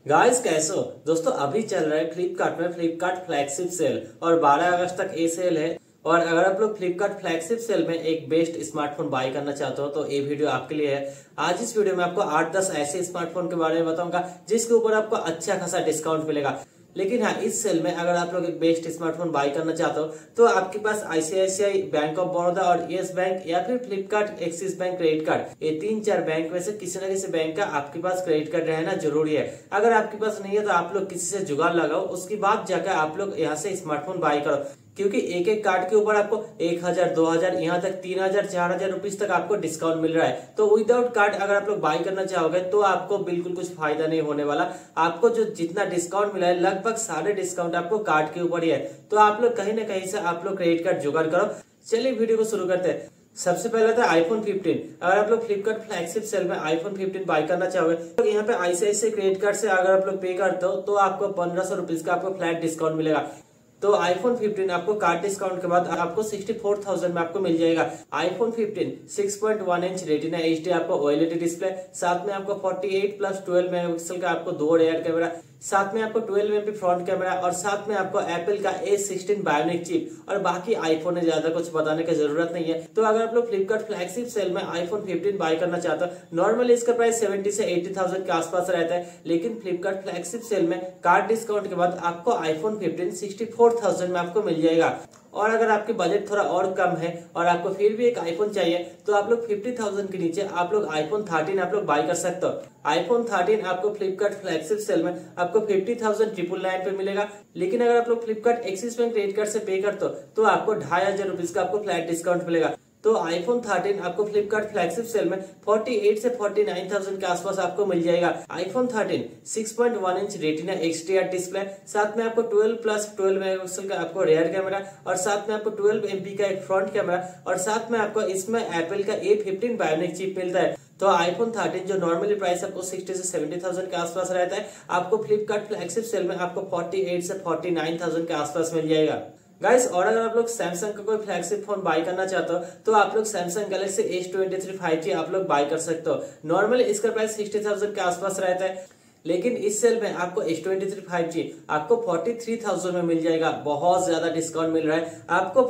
Guys कैसे हो दोस्तों। अभी चल रहा है फ्लिपकार्ट में फ्लिपकार्ट फ्लैगशिप सेल और 12 अगस्त तक ये सेल है। और अगर आप लोग फ्लिपकार्ट फ्लैगशिप सेल में एक बेस्ट स्मार्टफोन बाय करना चाहते हो तो ये वीडियो आपके लिए है। आज इस वीडियो में आपको 8-10 ऐसे स्मार्टफोन के बारे में बताऊंगा जिसके ऊपर आपको अच्छा खासा डिस्काउंट मिलेगा। लेकिन हाँ, इस सेल में अगर आप लोग एक बेस्ट स्मार्टफोन बाय करना चाहते हो तो आपके पास आईसीआईसीआई बैंक ऑफ बड़ौदा और यस बैंक या फिर Flipkart Axis bank credit card, ये 3-4 बैंक में से किसी न किसी बैंक का आपके पास क्रेडिट कार्ड रहना जरूरी है। अगर आपके पास नहीं है तो आप लोग किसी से जुगाड़ लगाओ, उसके बाद जाकर आप लोग यहाँ से स्मार्टफोन बाय करो, क्योंकि एक एक कार्ड के ऊपर आपको 1000, 2000, यहाँ तक 3000, 4000 रुपीज तक आपको डिस्काउंट मिल रहा है। तो विदाउट कार्ड अगर आप लोग बाय करना चाहोगे तो आपको बिल्कुल कुछ फायदा नहीं होने वाला। आपको जो जितना डिस्काउंट मिला है लगभग सारे डिस्काउंट आपको कार्ड के ऊपर ही है। तो आप लोग कहीं ना कहीं से आप लोग क्रेडिट कार्ड जुगाड़ करो। चलिए वीडियो को शुरू करते हैं। सबसे पहले था आईफोन 15। अगर आप लोग फ्लिपकार्ट फ्लैगशिप सेल में आईफोन 15 बाय करना चाहोगे तो यहाँ पे आईसीआईसीआई क्रेडिट कार्ड से अगर आप लोग पे करते हो तो आपको 1500 रुपीज का आपको फ्लैट डिस्काउंट मिलेगा। तो आईफोन 15 आपको कार्ड डिस्काउंट के बाद आपको 64,000 में आपको मिल जाएगा। आईफोन 15 6.1 इंच रेटिना एचडी आपको ओएलईडी डिस्प्ले, साथ में आपको 48+12 मेगापिक्सल का आपको दो रेयर कैमरा, साथ में आपको 12 MP फ्रंट कैमरा और साथ में आपको एप्पल का A16 बायोनिक चिप। और बाकी आईफोन है, ज्यादा कुछ बताने की जरूरत नहीं है। तो अगर आप लोग फ्लिपकार्ट फ्लैगशिप सेल में आईफोन 15 बाय करना चाहते हो, नॉर्मली इसका प्राइस 70 से 80,000 के आसपास रहता है, लेकिन फ्लिपकार्ट फ्लैगशिप सेल में कार्ड डिस्काउंट के बाद आपको आईफोन 15 64,000 में आपको मिल जाएगा। और अगर आपके बजट थोड़ा और कम है और आपको फिर भी एक आईफोन चाहिए तो आप लोग 50,000 के नीचे आप लोग आईफोन 13 आप लोग बाय कर सकते हो। आईफोन 13 आपको फ्लिपकार्ट फ्लैगशिप सेल में आपको 50,999 पे मिलेगा। लेकिन अगर आप लोग Flipkart Axis bank credit card से पे करते हो तो आपको 2500 रुपीज का आपको फ्लैट डिस्काउंट मिलेगा। तो आईफोन 13 आपको फ्लिपकार्ट फ्लैगशिप सेल में 48 से 49,000 के आसपास आपको मिल जाएगा। IPhone 13 6.1 inch retina XDR display, साथ में आपको 12+12 मेगापिक्सल का आपको रेयर कैमरा और साथ में आपको 12 MP का एक फ्रंट कैमरा और साथ में आपको इसमें एप्पल का A15 बायोनिक चिप मिलता है। तो आईफोन 13 जो नॉर्मली प्राइस आपको 60 से 70,000 के आसपास रहता है, आपको फ्लिपकार्ट फ्लैगशिप सेल में आपको 48 से 49,000 के आसपास मिल जाएगा। गाइस, और अगर आप लोग सैमसंग का कोई फ्लैगशिप फोन बाय करना चाहते हो तो आप लोग सैमसंग गैलेक्सी S23 5G आप लोग बाय कर सकते हो। नॉर्मली इसका प्राइस 60,000 के आसपास रहता है, लेकिन इस सेल में आपको S23 5G आपको 43,000 में मिल जाएगा। बहुत ज्यादा डिस्काउंट मिल रहा है, आपको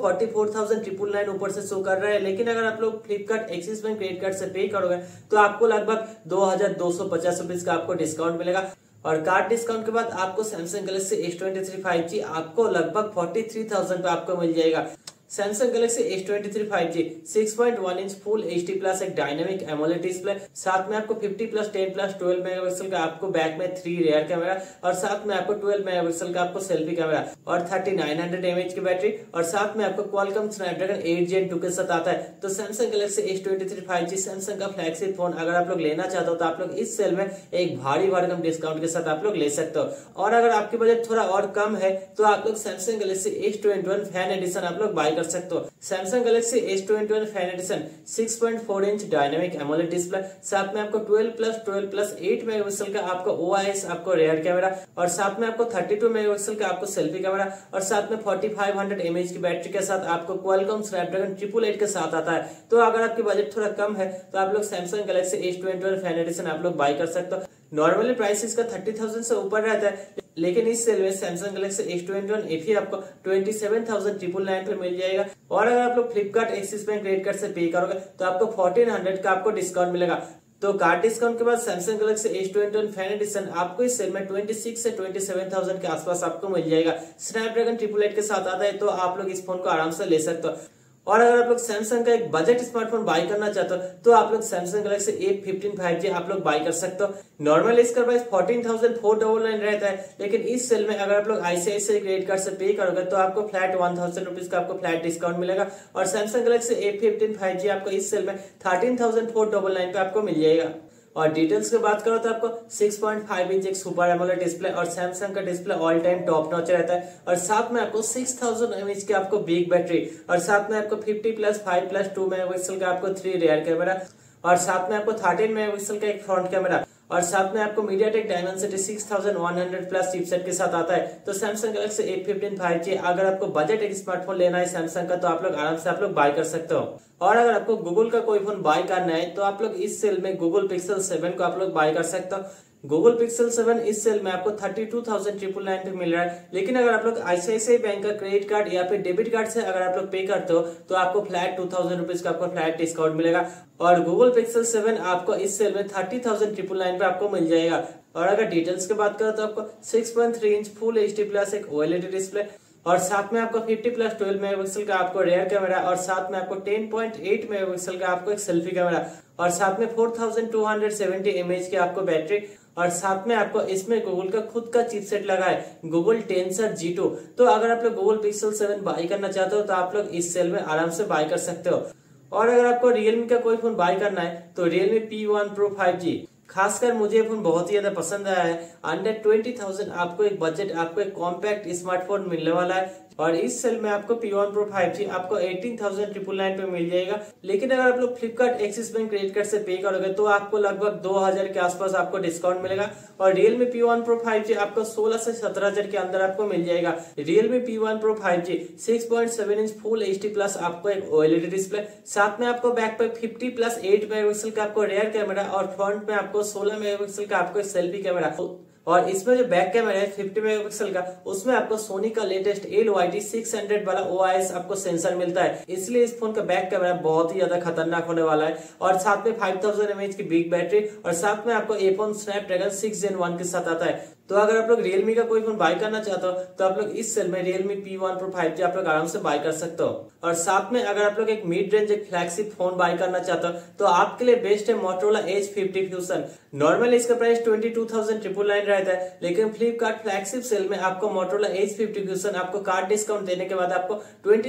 44,999 ऊपर से शो कर रहा है। लेकिन अगर आप लोग Flipkart Axis bank credit card से पे करोगे तो आपको लगभग 2,250 रुपीज का आपको डिस्काउंट मिलेगा। और कार्ड डिस्काउंट के बाद आपको सैमसंग गैलेक्सी S23 5G आपको लगभग 43,000 पे आपको मिल जाएगा। Samsung Galaxy S23 5G 6.1 inch full HD plus एक डायनामिक एमोलेड डिस्प्ले, साथ में आपको 50+10+12 मेगापिक्सल का आपको बैक में 3 रेयर कैमरा और साथ में आपको 12 मेगापिक्सल का आपको सेल्फी कैमरा और 3900 mAh की बैटरी और साथ में आपको क्वालकॉम स्नैपड्रैगन 8 Gen 2 के साथ आता है। तो Samsung Galaxy S23 5G Samsung का फ्लैगशिप फोन अगर आप लोग लेना चाहते हो तो आप लोग इस सेल में एक भारी भरकम डिस्काउंट के साथ आप लोग ले सकते हो। और अगर आपके बजट थोड़ा और कम है तो आप लोग Samsung Galaxy S21 fan addition आप लोग बाय कर सकते हो। Samsung Galaxy S21 fan edition 6.4 inch dynamic AMOLED display, साथ में आपको 12+12+8 मेगापिक्सल का आपको OIS आपको रेयर कैमरा और साथ में आपको 32 मेगापिक्सल का आपको सेल्फी कैमरा और साथ में 4500 mAh की बैटरी के साथ आपको क्वालकॉम स्नैपड्रैगन 888 के साथ आता है। तो अगर आपकी बजट थोड़ा कम है तो आप लोग Samsung Galaxy S21 fan addition आप लोग बाय कर सकते हो। नॉर्मली प्राइस इसका 30,000 से ऊपर रहता है, लेकिन इस सेल में सैमसंग गैलेक्सी S21 FE आपको 27,999 पे मिल जाएगा। और अगर आप लोग Flipkart Axis bank credit card से पे करोगे तो आपको 1400 का आपको डिस्काउंट मिलेगा। तो कार्ड डिस्काउंट के बाद Samsung Galaxy S21 fan addition आपको इस सेल में 26 से 27,000 के आसपास आपको मिल जाएगा। स्नैपड्रैगन 888 के साथ आता है, तो आप लोग इस फोन को आराम से ले सकते हो। और अगर आप लोग सैमसंग का एक बजट स्मार्टफोन बाय करना चाहते हो तो आप लोग सैमसंग गैलेक्सी A15 5G आप लोग बाय कर सकते हो। नॉर्मली इसका प्राइस 14,499 रहता है, लेकिन इस सेल में अगर आप लोग आईसीआईसीआई क्रेडिट कार्ड से पे करोगे तो आपको फ्लैट 1,000 रुपीज का आपको फ्लैट डिस्काउंट मिलेगा। और सैमसंग गैलेक्सी A15 5G आपको इस सेल में 13,499 पे आपको मिल जाएगा। और डिटेल्स की बात करो तो आपको 6.5 इंच एक सुपर एमोलेड डिस्प्ले और सैमसंग का display all time top notch रहता है और साथ में आपको 6000 mAh की आपको बिग बैटरी और साथ में आपको 50+5+2 मेगापिक्सल का आपको 3 रेयर कैमरा और साथ में आपको 13 मेगापिक्सल का एक फ्रंट कैमरा और साथ में आपको MediaTek Dimensity 6100 प्लस चिपसेट के साथ आता है। तो सैमसंग गैलेक्सी A15 5G अगर आपको बजट एक स्मार्टफोन लेना है सैमसंग का तो आप लोग आराम से आप लोग बाय कर सकते हो। और अगर आपको गूगल का कोई फोन बाय करना है तो आप लोग इस सेल में गूगल पिक्सल 7 को आप लोग बाय कर सकते हो। गूगल पिक्सल 7 इस सेल में आपको 32,999 पे मिल रहा है। लेकिन अगर आप लोग आईसीआईसीआई बैंक का क्रेडिट कार्ड या फिर डेबिट कार्ड से अगर आप लोग पे करते हो तो आपको फ्लैट 2,000 रुपीज का आपको फ्लैट डिस्काउंट मिलेगा और गूगल पिक्सल 7 आपको इस सेल में 30,999 पे आपको मिल जाएगा। और अगर डिटेल्स की बात करें तो आपको 6.3 इंच फुल एचडी प्लस एक ओएलईडी डिस्प्ले और साथ में आपको 50+12 मेगापिक्सल का आपको रेयर कैमरा और साथ में आपको 10.8 मेगापिक्सल का आपको एक सेल्फी कैमरा और साथ में 4270 mAh की आपको बैटरी और साथ में आपको इसमें गूगल का खुद का चिपसेट लगा है गूगल टेंसर G2। तो अगर आप लोग गूगल पिक्सल 7 बाई करना चाहते हो तो आप लोग इस सेल में आराम से बाई कर सकते हो। और अगर आपको रियलमी का कोई फोन बाई करना है तो रियलमी P1 Pro 5G खासकर मुझे ये फोन बहुत ही ज्यादा पसंद आया है। अंडर 20,000 आपको एक बजट आपको एक कॉम्पैक्ट स्मार्टफोन मिलने वाला है और इस सेल में आपको P1 Pro 5G आपको 18,999 पे मिल जाएगा। लेकिन अगर आप लोग Flipkart Axis bank credit card से पे करोगे तो आपको लगभग 2,000 के आसपास आपको डिस्काउंट मिलेगा और रियलमी P1 Pro 5G आपको 16 से 17,000 के अंदर आपको मिल जाएगा। Realme P1 Pro 5G 6.7 inch full HD plus आपको एक ओएलईडी डिस्प्ले, साथ में आपको बैक पे 50+8 मेगापिक्सल का आपको रेयर कैमरा और फ्रंट में आपको 16 मेगापिक्सल का आपको एक सेल्फी कैमरा और इसमें जो बैक कैमरा है 50 मेगापिक्सल का उसमें आपको सोनी का लेटेस्ट LYT600 वाला OIS आपको सेंसर मिलता है। इसलिए इस फोन का बैक कैमरा बहुत ही ज्यादा खतरनाक होने वाला है और साथ में 5000 mAh की बिग बैटरी और साथ में आपको A1 स्नैपड्रैगन 6 Gen 1 के साथ आता है। तो अगर आप लोग रियलमी का कोई फोन बाय करना चाहते हो तो आप लोग इस सेल में रियलमी P1 Pro 5G आप लोग आराम से बाय कर सकते हो। और साथ में अगर आप लोग एक मिड रेंज एक फ्लैगशिप फोन बाय करना चाहते हो तो आपके लिए बेस्ट है मोटोरोला Edge 50 Fusion। नॉर्मली इसका प्राइस 22,999 रहता है, लेकिन फ्लिपकार्ट फ्लैगशिप सेल में आपको मोटोरोला Edge 50 Fusion आपको कार्ड डिस्काउंट देने के बाद आपको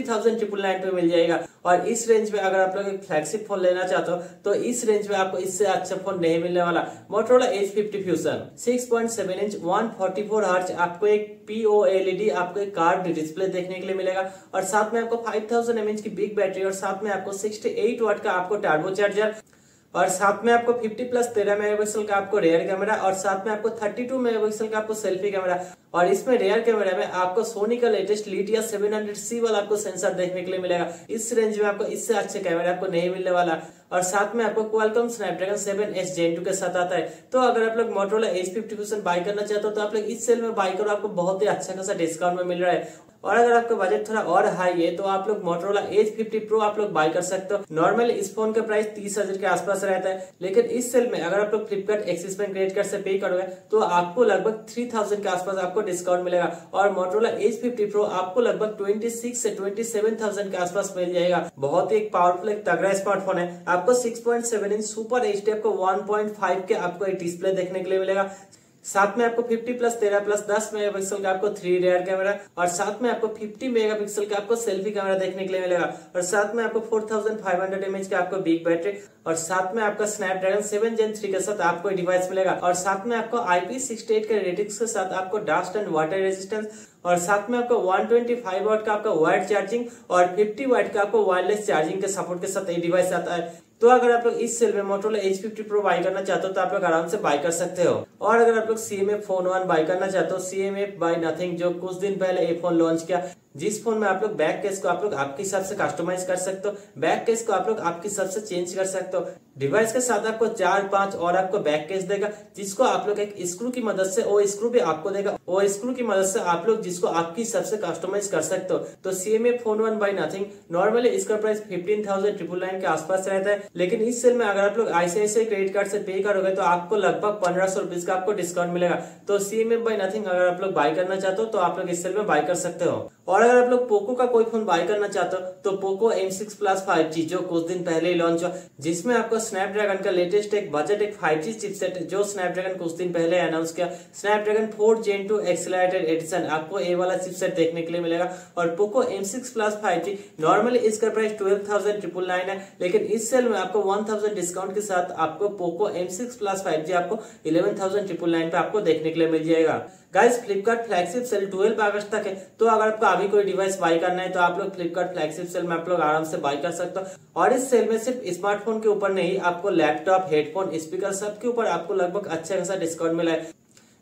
20,999 पे मिल जाएगा। और इस रेंज में अगर आप लोग एक फ्लैगशिप फोन लेना चाहते हो तो इस रेंज में आपको इससे अच्छा फोन नहीं मिलने वाला। Motorola Edge 50 Fusion 6.7 inch 144 hertz आपको एक POLED आपको एक कार्ड डिस्प्ले देखने के लिए मिलेगा और साथ में आपको 5000 mAh की बिग बैटरी और साथ में आपको 68 वाट का आपको टर्बो चार्जर और साथ में आपको 50+13 मेगापिक्सल का आपको रेयर कैमरा और साथ में आपको 32 मेगापिक्सल का आपको सेल्फी कैमरा और इसमें रेयर कैमरा में आपको सोनी का लेटेस्ट लिथिया 700C वाला आपको सेंसर देखने के लिए मिलेगा। इस रेंज में आपको इससे अच्छे कैमरा आपको नहीं मिलने वाला और साथ में आपको क्वालकॉम स्नैपड्रैगन 7S Gen 2 के साथ आता है। तो अगर आप लोग मोटोरोला Edge 50 Fusion बाय करना चाहते हो तो आप लोग इस सेल में बाय करो, आपको बहुत ही अच्छा खासा डिस्काउंट में मिल रहा है। और अगर आपका बजट थोड़ा और हाई है तो आप लोग मोटोरोला Edge 50 Pro आप लोग बाय कर सकते हो। नॉर्मली इस फोन का प्राइस 30,000 के आसपास रहता है, लेकिन इस सेल में अगर आप लोग Flipkart Axis bank credit card से पे करोगे तो आपको लगभग 3,000 के आसपास आपको डिस्काउंट मिलेगा और मोटोरोला Edge 50 Pro आपको लगभग 26 से 27,000 के आसपास मिल जाएगा। बहुत ही एक पावरफुल एक तगड़ा स्मार्टफोन है। आपको 6.7 इंच सुपर एचडी आपको 1.5 के आपको एक डिस्प्ले देखने के लिए मिलेगा। साथ में आपको 50+13+10 मेगापिक्सल का आपको 3 रेयर कैमरा और साथ में आपको 50 मेगापिक्सल का आपको सेल्फी कैमरा देखने के लिए मिलेगा और साथ में आपको 4500 mAh का आपको बिग बैटरी और साथ में आपका स्नैपड्रैगन 7 Gen 3 के साथ आपको डिवाइस मिलेगा और साथ में आपको IP68 के रेटिंग्स के साथ आपको डस्ट एंड वाटर रेजिस्टेंस और साथ में आपको 125 वाट का आपका वायर्ड चार्जिंग और 50 वाट का आपको वायरलेस चार्जिंग के सपोर्ट के साथ ये डिवाइस आता है। तो अगर आप लोग इस सेल में मोटोरोला Edge 50 Pro बाय करना चाहते हो तो आप लोग आराम से बाय कर सकते हो। और अगर आप लोग CMF फोन 1 बाय करना चाहते हो, CMF बाय नथिंग जो कुछ दिन पहले ये फोन लॉन्च किया, जिस फोन में आप लोग बैक केस को आप लोग आपके हिसाब से कस्टमाइज कर सकते हो, बैक केस को आप लोग आपके हिसाब से चेंज कर सकते हो। डिवाइस के साथ आपको 4-5 और आपको बैक केस देगा जिसको आप लोग एक स्क्रू की मदद से वो स्क्रू भी आपको देगा, वो स्क्रू की मदद से आप लोग जिसको आपके हिसाब से कस्टमाइज कर सकते हो। तो CMF phone 1 by nothing normally इसका प्राइस 15,999 के आसपास रहता है, लेकिन इस सेल में अगर आप लोग ICICI क्रेडिट कार्ड से पे करोगे तो आपको लगभग 1500 रुपीज का आपको डिस्काउंट मिलेगा। तो CMF बाय नथिंग अगर आप लोग बाय करना चाहते हो तो आप लोग इस सेल में बाय कर सकते हो। और अगर आप लोग पोको का कोई फोन बाय करना चाहते हो तो पोको M6 Plus 5G जो कुछ दिन पहले ही लॉन्च हुआ, जिसमें आपको स्नैपड्रैगन का लेटेस्ट एक बजट एक 5G चिपसेट जो स्नैपड्रैगन कुछ दिन पहले अनाउंस किया, स्नैपड्रैगन 4 Gen 2 एक्सेलरेटेड एडिशन आपको ये वाला चिपसेट देखने के लिए मिलेगा। और Poco M6 Plus 5G normally इसका प्राइस 12,999 है, लेकिन इस सेल में आपको 1000 डिस्काउंट के साथ आपको पोको M6 Plus 5G आपको 11,999 पे आपको देखने के लिए मिल जाएगा। गाइस फ्लिपकार्ट फ्लैगशिप सेल 12 अगस्त तक है, तो अगर आपको अभी कोई डिवाइस बाय करना है तो आप लोग फ्लिपकार्ट फ्लैगशिप सेल में आप लोग आराम से बाय कर सकते हो। और इस सेल में सिर्फ स्मार्टफोन के ऊपर नहीं, आपको लैपटॉप, हेडफोन, स्पीकर सबके ऊपर आपको लगभग अच्छा खासा डिस्काउंट मिला है।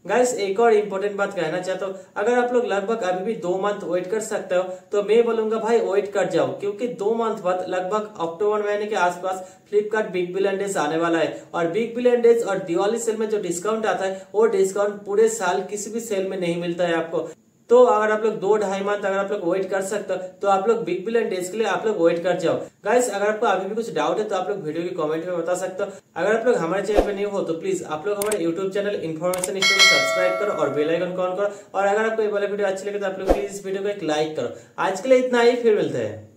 गाइस एक और इम्पोर्टेंट बात कहना चाहता हूँ, अगर आप लोग लगभग अभी भी 2 मंथ वेट कर सकते हो तो मैं बोलूंगा भाई वेट कर जाओ, क्योंकि 2 मंथ बाद लगभग अक्टूबर महीने के आसपास फ्लिपकार्ट बिग बिलियन डेज आने वाला है। और बिग बिलियन डेज और दिवाली सेल में जो डिस्काउंट आता है वो डिस्काउंट पूरे साल किसी भी सेल में नहीं मिलता है आपको। तो अगर आप लोग 2-2.5 मंथ अगर आप लोग वेट कर सकते हो तो आप लोग बिग बिलियन डेज के लिए आप लोग वेट कर जाओ। गाइस अगर आपको अभी भी कुछ डाउट है तो आप लोग वीडियो के कमेंट में बता सकते हो। अगर आप लोग हमारे चैनल पे न्यू हो तो प्लीज आप लोग हमारे YouTube channel information story subscribe करो और बेल आइकन को ऑन करो। और अगर आपको ये वाला वीडियो अच्छी लगे तो आप लोग प्लीज इस वीडियो को एक लाइक करो। आज के लिए इतना ही, फिर मिलते हैं।